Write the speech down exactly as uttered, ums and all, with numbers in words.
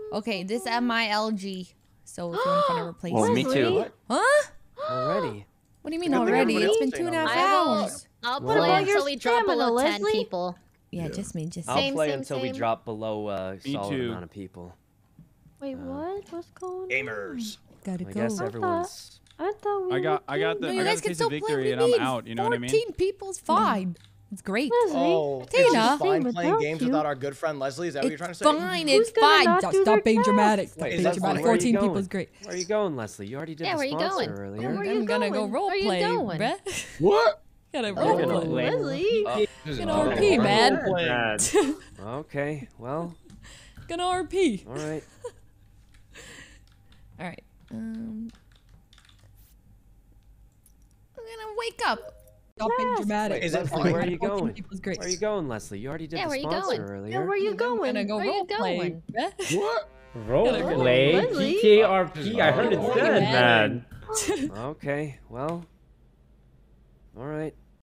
Okay, this M I L G. So if you want to find a replacement. Well, me too. Huh? Already. What do you mean already? It's been two and a half hours. I'll Well, play your until we drop stamina, below ten Leslie. people. Yeah, just me, just I'll me. Same, play same, until we same. drop below a Me solid too. amount of people. Wait, Uh, what? What's going Gamers. Gotta I go. guess everyone's. on? I thought we I got, were I got the, No, I you got guys the can taste still of play victory, with and I'm me. out. You know what I mean? fourteen people's fine. It's great. Leslie, Oh, Tina. it's just fine Same playing without games you. without our good friend Leslie. Is that what you're It's trying to say? fine. Who's It's gonna fine. not Stop, do stop their being tasks? dramatic. Stop Wait, being that's dramatic. fine. Where are you fourteen going? people's great. Where are you going, Leslie? You already did Yeah, the where you sponsor going? earlier. Where are I'm you gonna go going? Where you roleplay, going? bruh. What? Gotta Oh, roleplay. Leslie. Gonna R P, man. Okay, well, Gonna R P. all right. All right. Um, I'm gonna wake up. Stop being dramatic. Wait, is it Leslie, fine? where are you fourteen going? people's great. Where are you going, Leslie? You already did Yeah, the where you sponsor going? earlier. Yeah, where you I'm going? gonna go Where you roleplay. going? bruh.